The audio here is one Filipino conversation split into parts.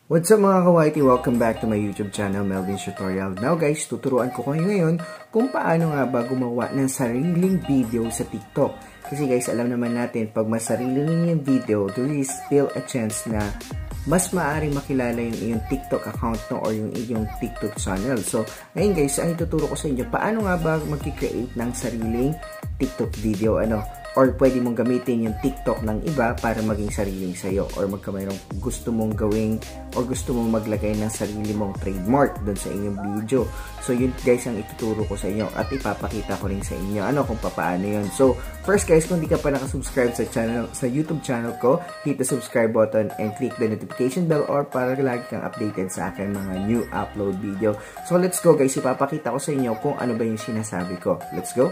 What's up mga kawaiti? Welcome back to my YouTube channel, Melvin's Tutorial. Now guys, tuturuan ko kayo ngayon kung paano nga ba gumawa ng sariling video sa TikTok. Kasi guys, alam naman natin, pag mas sarili ninyo yung video, there is still a chance na mas maaaring makilala yung iyong TikTok account no, or yung iyong TikTok channel. So, ngayon guys, ang ituturo ko sa inyo, paano nga ba mag-create ng sariling TikTok video, or pwede mong gamitin yung TikTok ng iba para maging sariling sa'yo, or mayroong gusto mong gawing or gusto mong maglagay ng sarili mong trademark doon sa inyong video. So yun guys ang ituturo ko sa inyo at ipapakita ko rin sa inyo kung paano yun. So first guys, kung di ka pa nakasubscribe sa YouTube channel ko, hit the subscribe button and click the notification bell or para lagi kang updated sa akin mga new upload video. So let's go guys, ipapakita ko sa inyo kung ano ba yung sinasabi ko. Let's go!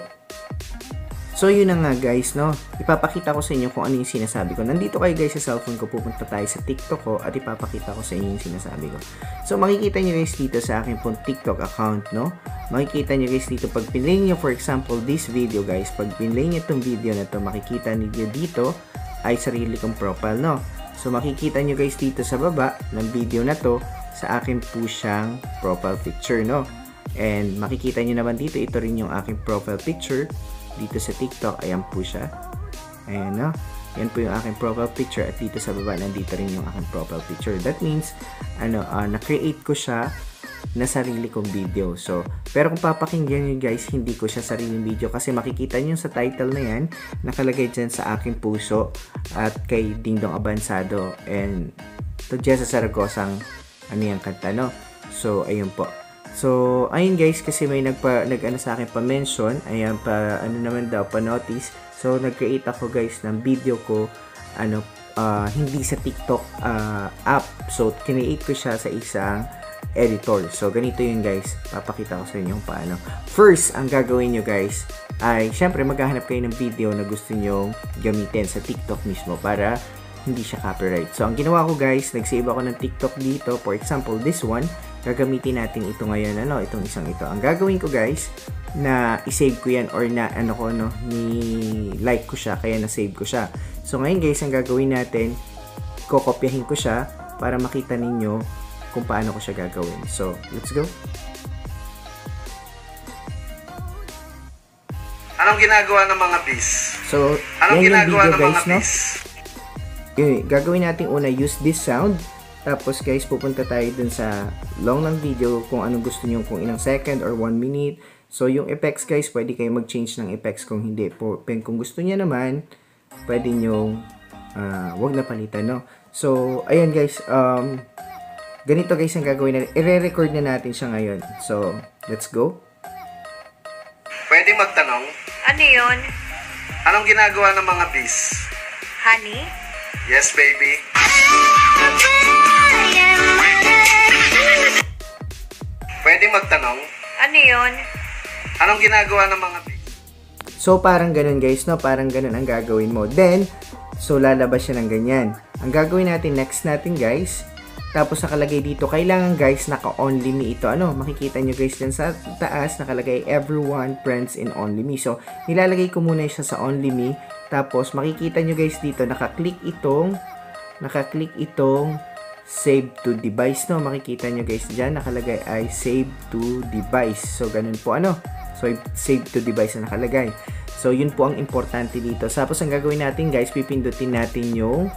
So yun na nga guys, ipapakita ko sa inyo kung ano yung sinasabi ko. Nandito kayo guys sa cellphone ko, pupunta tayo sa TikTok ko at ipapakita ko sa inyo yung sinasabi ko. So makikita nyo guys dito sa aking pong TikTok account, makikita nyo guys dito, pag pinlay nyo for example this video guys, pag pinlay nyo itong video na to, makikita nyo dito ay sarili kong profile, So makikita nyo guys dito sa baba ng video na to, sa akin po siyang profile picture, And makikita nyo naman dito, ito rin yung aking profile picture. Dito sa TikTok, ayan po siya. Ayan, yan po yung aking profile picture. At dito sa baba, nandito rin yung aking profile picture. That means, na-create ko siya na sarili kong video. So, pero kung papakinggan nyo guys, hindi ko siya sariling video. Kasi makikita nyo sa title na yan, nakalagay dyan sa aking puso at kay Dingdong Abansado. And to Jessa Zaragosang, yung kanta, So, ayun po. So, ayun guys, kasi may nag-ano sa akin pa-mention, ayan pa, pa-notice. So, nag-create ako guys ng video ko, hindi sa TikTok app. So, kinreate ko siya sa isang editor. So, ganito yun guys, papakita ko sa inyo paano. First, ang gagawin nyo guys, ay, syempre, maghahanap kayo ng video na gusto nyo gamitin sa TikTok mismo para hindi siya copyright. So, ang ginawa ko guys, nag-save ako ng TikTok dito. For example, this one, gagamitin natin ito ngayon, itong isang ito. Ang gagawin ko guys, na i-save ko yan or na ni-like ko siya, kaya na-save ko siya. So, ngayon guys, ang gagawin natin, kokopyahin ko siya para makita ninyo kung paano ko siya gagawin. So, let's go. Anong ginagawa ng mga bis? So, anong yan ginagawa yung video ng guys, mga bis? Yun, gagawin natin una, use this sound. Tapos guys, pupunta tayo dun sa long ng video kung anong gusto nyo, kung ilang second or 1 minute. So, yung effects guys, pwede kayo mag-change ng effects kung hindi. Kung gusto niya naman, pwede nyo wag na palitan, So, ayun guys, ganito guys ang gagawin natin. I-re-record na natin siya ngayon. So, let's go. Pwede magtanong? Ano yun? Anong ginagawa ng mga bis? Honey? Yes, baby. Pwede magtanong? Ano yun? Anong ginagawa ng mga bis? So, parang ganun guys, Parang ganun ang gagawin mo. Then, so lalabas siya ng ganyan. Ang gagawin natin, next natin guys, tapos nakalagay dito, kailangan guys, naka-only me ito. Makikita nyo guys dyan sa taas, nakalagay everyone, friends, and only me. So, nilalagay ko muna siya sa only me. Tapos, makikita nyo guys dito, nakaklik itong save to device, makikita nyo guys dyan, nakalagay ay save to device. So, ganun po, So, save to device na nakalagay. So, yun po ang importante dito. Tapos, ang gagawin natin guys, pipindutin natin yung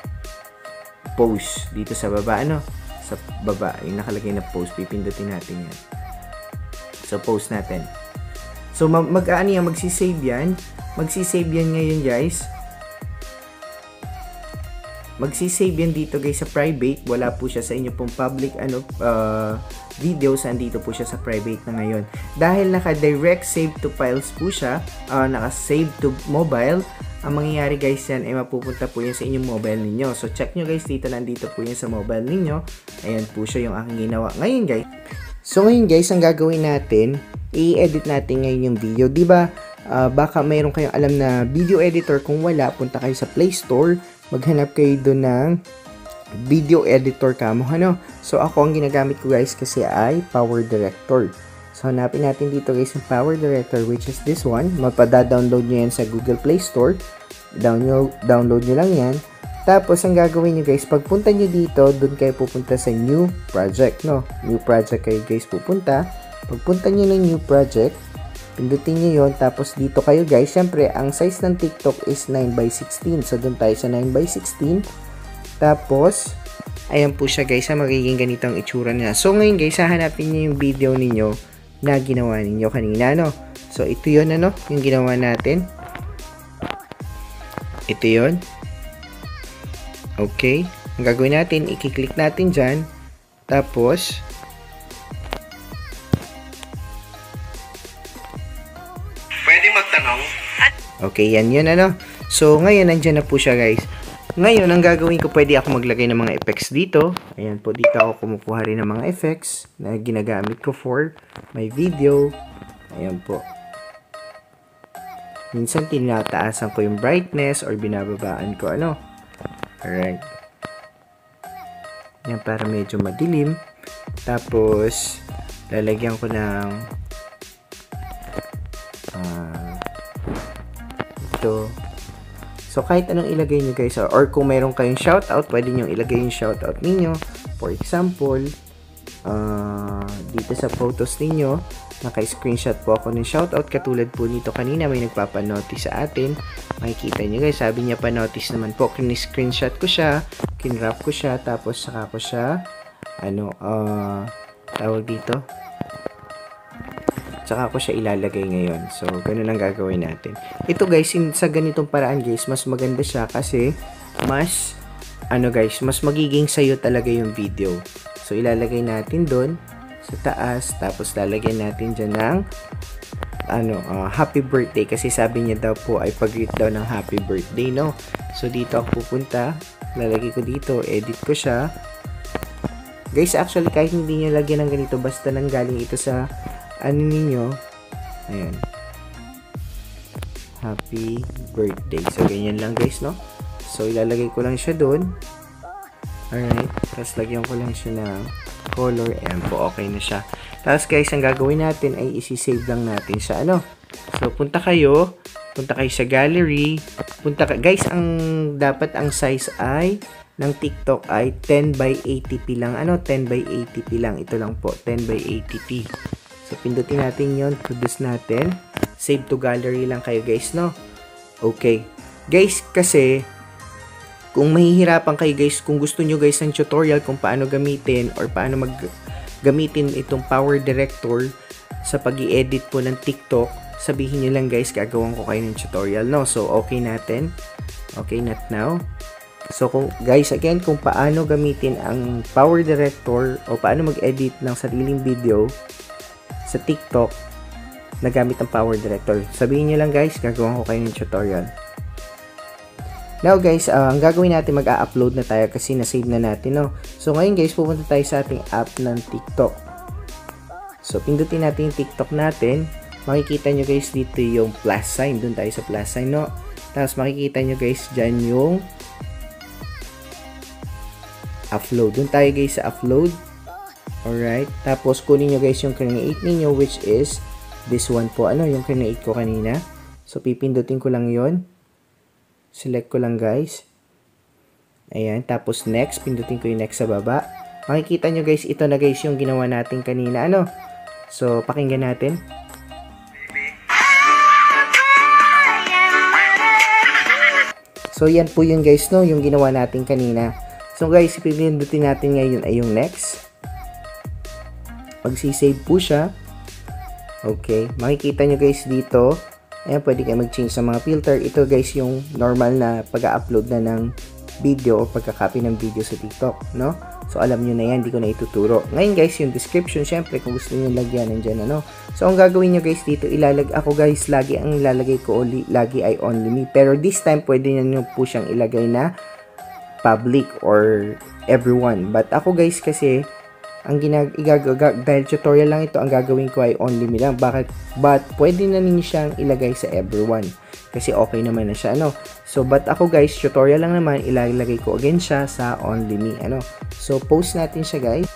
post dito sa baba, sa baba, yung nakalagay na post, pipindutin natin yan. So, post natin. So, magsisave yan. Magsisave yan ngayon guys. Magsisave yan dito guys sa private. Wala po siya sa inyo pong public videos. Andito po siya sa private na ngayon. Dahil naka-direct save to files po siya, naka-save to mobile, ang mangyayari guys yan ay mapupunta po yan sa inyong mobile ninyo. So check nyo guys dito, nandito po yan sa mobile ninyo. Ayan po siya yung aking ginawa ngayon guys. So ngayon guys, ang gagawin natin, i-edit natin ngayon yung video. Diba, baka mayroon kayong alam na video editor. Kung wala, punta kayo sa Play Store, maghanap kayo doon ng video editor kamo, So ako ang ginagamit ko guys kasi ay Power Director. So hanapin natin dito guys yung Power Director, which is this one. Mapada-download nyo yan sa Google Play Store. Download nyo lang yan. Tapos, ang gagawin nyo guys, pagpunta nyo dito, dun kayo pupunta sa new project, no? New project kayo guys pupunta. Pagpunta nyo ng new project, pindutin nyo yun. Tapos, dito kayo guys, syempre, ang size ng TikTok is 9x16. So, dun tayo sa 9x16. Tapos, ayan po siya guys, magiging ganito ang itsura niya. So, ngayon guys, hahanapin nyo yung video ninyo na ginawa ninyo kanina, no? So, ito yun, ano? Yung ginawa natin. Ito yun. Okay. Ang gagawin natin, i-click natin dyan. Tapos, Pwede magtanong? okay, yan yun, ano? So, ngayon, nandyan na po siya, guys. Ngayon, ang gagawin ko, pwede ako maglagay ng mga effects dito. Ayan po, dito ako kumukuha rin ng mga effects na ginagamit ko for my video. Ayan po. Minsan, tinataasan ko yung brightness or binababaan ko, ano? Alright. Yan, para medyo madilim. Tapos, lalagyan ko ng ito. So, kahit anong ilagay nyo guys, or kung mayroon kayong shoutout, pwede nyo ilagay yung shoutout ninyo. For example, dito sa photos ninyo, naka-screenshot po ako ng shoutout. Katulad po nito kanina, may nagpapanotice sa atin. Makikita nyo guys, sabi niya pa-notice naman po. Screenshot ko siya, kinrap ko siya, tapos saka ko siya, tawag dito, saka ko siya ilalagay ngayon. So, ganun ang gagawin natin. Ito guys, sa ganitong paraan guys, mas maganda siya kasi mas, mas magiging sayo talaga yung video. So, ilalagay natin doon sa taas, tapos lalagyan natin dyan ng happy birthday kasi sabi niya daw po ay pag-greet daw ng happy birthday, no? So, dito ako pupunta, lalagay ko dito, edit ko siya. Guys, actually, kahit hindi nyo lagyan ng ganito, basta nanggaling ito sa ninyo, ayan, happy birthday. So, ganyan lang guys, no? So, ilalagay ko lang siya doon. Alright, tapos lagyan ko lang siya ng color, ayan po, okay na siya. Tapos guys, ang gagawin natin ay isi-save lang natin siya, So, punta kayo sa gallery, guys, dapat ang size ay ng TikTok ay 10x80p lang, 10x80p lang, ito lang po, 10x80p. So, pindutin natin yon, produce natin, save to gallery lang kayo guys, no? Okay. Guys, kasi, kung mahihirapan kayo guys, kung gusto nyo guys ng tutorial kung paano gamitin or paano gamitin itong Power Director sa pag-i-edit po ng TikTok, sabihin nyo lang guys, gagawin ko kayo ng tutorial, no? So, okay natin. Okay, not now. So, guys, again, kung paano gamitin ang Power Director o paano mag-edit ng sariling video sa TikTok na gamit ang Power Director, sabihin nyo lang guys, gagawin ko kayo ng tutorial. Now guys, ang gagawin natin, mag-a-upload na tayo kasi na-save na natin, no? So, ngayon guys, pupunta tayo sa ating app ng TikTok. So, pindutin natin yung TikTok natin. Makikita nyo guys dito yung plus sign. Doon tayo sa plus sign, no? Tapos makikita nyo guys dyan yung upload. Doon tayo guys sa upload. Alright. Tapos kunin nyo guys yung create ninyo, which is this one po. Yung create ko kanina. So, pipindutin ko lang yon. Select ko lang guys. Ayan. Tapos next. Pindutin ko yung next sa baba. Makikita nyo guys, ito na guys yung ginawa natin kanina. So, pakinggan natin. So, yan po yung guys, no? Yung ginawa natin kanina. So, guys, ipipindutin natin ngayon ay yung next. Magsisave po siya. Okay. Makikita nyo guys dito. Ayan, pwede kayo mag-change sa mga filter. Ito guys yung normal na pag-upload na ng video o pagka-copy ng video sa TikTok, no? So, alam nyo na yan. Hindi ko na ituturo. Ngayon guys, yung description, syempre, kung gusto nyo lagyan, nandyan, So, ang gagawin nyo guys dito, ako guys, lagi ang ilalagay ko, lagi ay only me. Pero this time, pwede nyo po siyang ilagay na public or everyone. But ako guys, kasi, dahil tutorial lang ito, ang gagawin ko ay only me lang. But pwede na ninyo siyang ilagay sa everyone. Kasi okay naman na siya, So, but ako guys, tutorial lang naman, ilalagay ko again siya sa only me, So, post natin siya guys.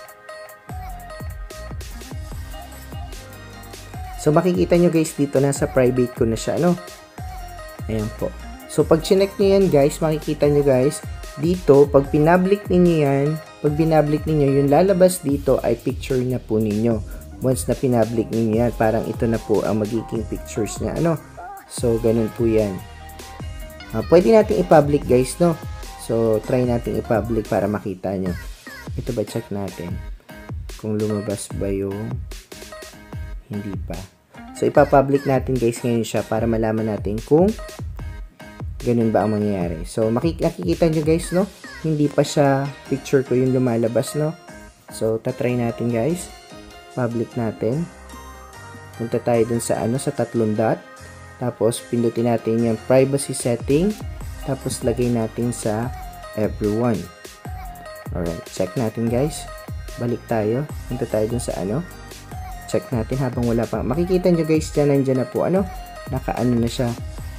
So, makikita nyo guys dito, nasa private ko na siya, Ayan po. So, pag chinek nyo yan guys, makikita nyo guys, dito, pag pinablik ninyo yan, yung lalabas dito ay picture na po ninyo. Once na pinablik ninyo yan, parang ito na po ang magiging pictures na ano. So, ganun po yan. Pwede natin i-public guys, no? So, try natin i-public para makita nyo. Ito ba, check natin. Kung lumabas ba yung hindi pa. So, ipapublic natin guys ngayon siya para malaman natin kung ganun ba ang mangyayari. So, nakikita nyo guys, no? Hindi pa siya picture ko yung lumalabas, no? So, tatry natin guys. Public natin. Punta tayo dun sa ano, sa 3 dot. Tapos, pindutin natin yung privacy setting. Tapos, lagay natin sa everyone. Alright, check natin guys. Balik tayo. Punta tayo dun sa ano. Check natin habang wala pa. Makikita nyo guys, dyan, nandyan na po. Ano? Naka-ano na siya.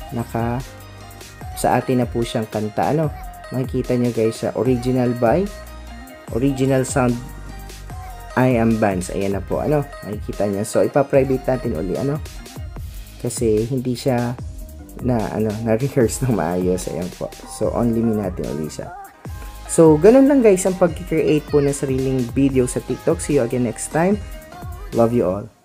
Sa atin na po siyang kanta. Ano? Makikita nyo guys, sa original sound I am Vance. Ayan na po. Ano? Makikita nyo. So, ipa-private natin uli. Ano? Kasi hindi siya na-rehearse ng maayos. Ayan po. So, only me natin uli siya. So, ganun lang guys ang pag-create po ng sariling video sa TikTok. See you again next time. Love you all.